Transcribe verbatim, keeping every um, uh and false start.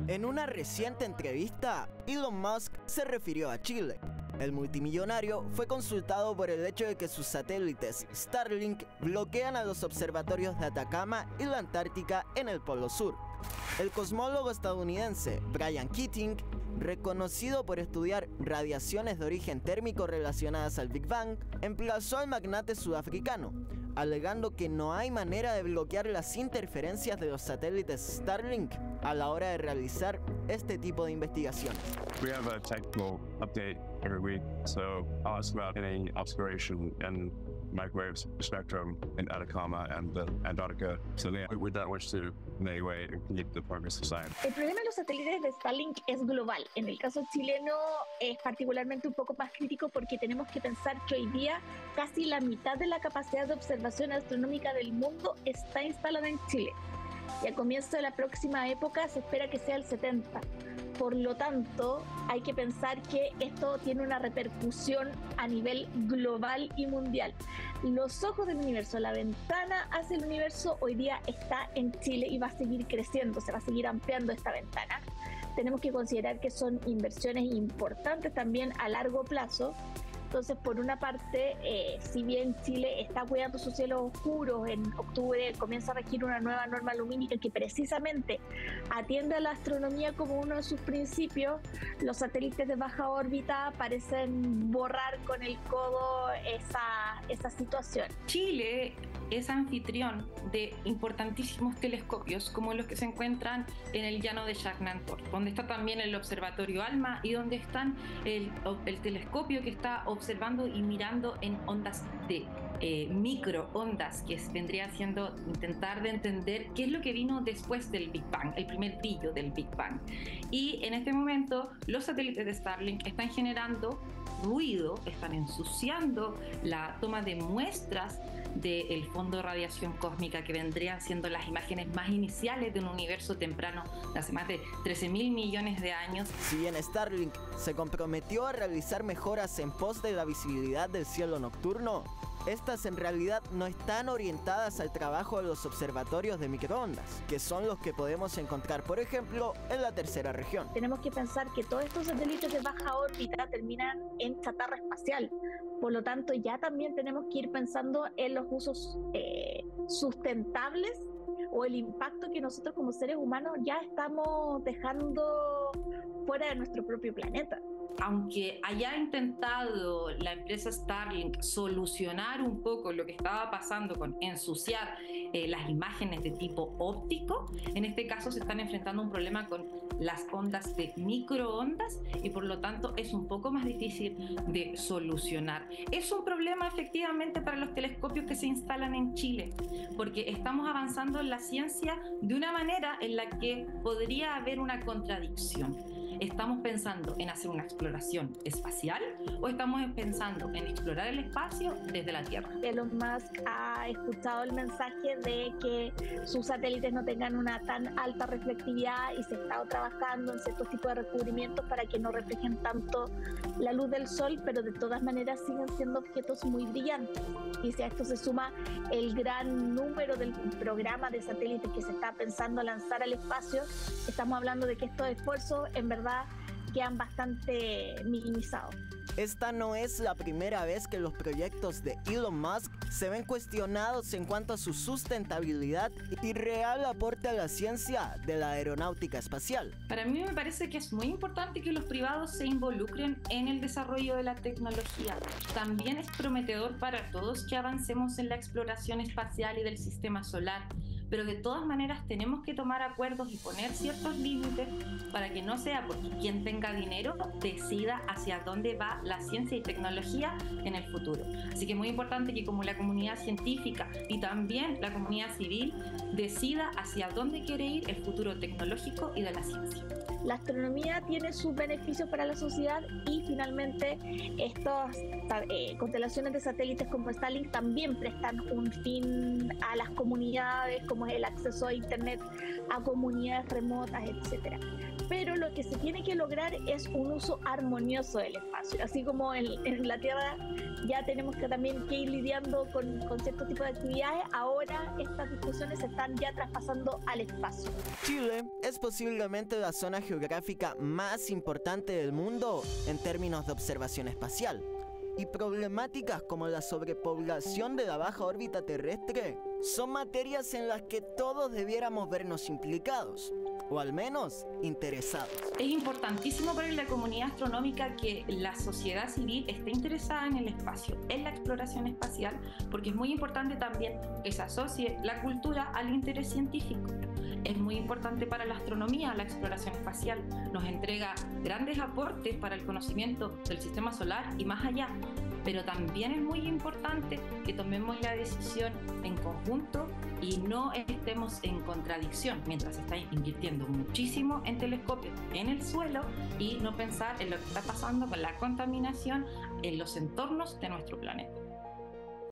En una reciente entrevista, Elon Musk se refirió a Chile. El multimillonario fue consultado por el hecho de que sus satélites Starlink bloquean a los observatorios de Atacama y la Antártica en el Polo Sur. El cosmólogo estadounidense Brian Keating, reconocido por estudiar radiaciones de origen térmico relacionadas al Big Bang, emplazó al magnate sudafricano, alegando que no hay manera de bloquear las interferencias de los satélites Starlink a la hora de realizar este tipo de investigaciones. We have a technical update every week, so I'll ask about any obscuration and microwave spectrum in Atacama and the Antarctica. So yeah, we don't wish to in any way impede the progress of science. El problema de los satélites de Starlink es global. En el caso chileno es particularmente un poco más crítico porque tenemos que pensar que hoy día casi la mitad de la capacidad de observación astronómica del mundo está instalada en Chile. Y al comienzo de la próxima época se espera que sea el setenta por ciento. Por lo tanto, hay que pensar que esto tiene una repercusión a nivel global y mundial. Los ojos del universo, la ventana hacia el universo, hoy día está en Chile y va a seguir creciendo, se va a seguir ampliando esta ventana. Tenemos que considerar que son inversiones importantes también a largo plazo. Entonces, por una parte, eh, si bien Chile está cuidando sus cielos oscuros, en octubre comienza a regir una nueva norma lumínica que precisamente atiende a la astronomía como uno de sus principios, los satélites de baja órbita parecen borrar con el codo esa, esa situación. Chile es anfitrión de importantísimos telescopios como los que se encuentran en el llano de Yagnantort, donde está también el observatorio ALMA y donde están el, el telescopio que está observando y mirando en ondas de eh, microondas, que es, vendría siendo intentar de entender qué es lo que vino después del Big Bang, el primer brillo del Big Bang. Y en este momento los satélites de Starlink están generando ruido, están ensuciando la toma de muestras del fondo de radiación cósmica que vendrían siendo las imágenes más iniciales de un universo temprano de hace más de trece mil millones de años. Si bien Starlink se comprometió a realizar mejoras en pos de la visibilidad del cielo nocturno, estas en realidad no están orientadas al trabajo de los observatorios de microondas, que son los que podemos encontrar, por ejemplo, en la tercera región. Tenemos que pensar que todos estos satélites de baja órbita terminan en chatarra espacial. Por lo tanto, ya también tenemos que ir pensando en los usos eh, sustentables o el impacto que nosotros como seres humanos ya estamos dejando fuera de nuestro propio planeta. Aunque haya intentado la empresa Starlink solucionar un poco lo que estaba pasando con ensuciar eh, las imágenes de tipo óptico, en este caso se están enfrentando a un problema con las ondas de microondas y por lo tanto es un poco más difícil de solucionar. Es un problema efectivamente para los telescopios que se instalan en Chile, porque estamos avanzando en la ciencia de una manera en la que podría haber una contradicción. ¿Estamos pensando en hacer una exploración espacial o estamos pensando en explorar el espacio desde la Tierra? Elon Musk ha escuchado el mensaje de que sus satélites no tengan una tan alta reflectividad y se ha estado trabajando en ciertos tipos de recubrimientos para que no reflejen tanto la luz del sol, pero de todas maneras siguen siendo objetos muy brillantes. Y si a esto se suma el gran número del programa de satélites que se está pensando lanzar al espacio, estamos hablando de que estos esfuerzos en verdad quedan bastante minimizados. Esta no es la primera vez que los proyectos de Elon Musk se ven cuestionados en cuanto a su sustentabilidad y real aporte a la ciencia de la aeronáutica espacial. Para mí me parece que es muy importante que los privados se involucren en el desarrollo de la tecnología. También es prometedor para todos que avancemos en la exploración espacial y del sistema solar, pero de todas maneras tenemos que tomar acuerdos y poner ciertos límites para que no sea porque quien tenga dinero decida hacia dónde va la ciencia y tecnología en el futuro. Así que es muy importante que como la comunidad científica y también la comunidad civil decida hacia dónde quiere ir el futuro tecnológico y de la ciencia. la astronomía tiene sus beneficios para la sociedad y finalmente estas eh, constelaciones de satélites como Starlink también prestan un fin a las comunidades, como es el acceso a internet a comunidades remotas, etcétera. Pero lo que se tiene que lograr es un uso armonioso del espacio, así como en, en la Tierra ya tenemos que también que ir lidiando con, con ciertos tipos de actividades, ahora estas discusiones se están ya traspasando al espacio. Chile es posiblemente la zona geográfica más importante del mundo en términos de observación espacial, y problemáticas como la sobrepoblación de la baja órbita terrestre son materias en las que todos debiéramos vernos implicados, o al menos interesados. Es importantísimo para la comunidad astronómica que la sociedad civil esté interesada en el espacio, en la exploración espacial, porque es muy importante también que se asocie la cultura al interés científico. Es muy importante para la astronomía, la exploración espacial. Nos entrega grandes aportes para el conocimiento del sistema solar y más allá. Pero también es muy importante que tomemos la decisión en conjunto y no estemos en contradicción mientras se está invirtiendo muchísimo en telescopios en el suelo y no pensar en lo que está pasando con la contaminación en los entornos de nuestro planeta.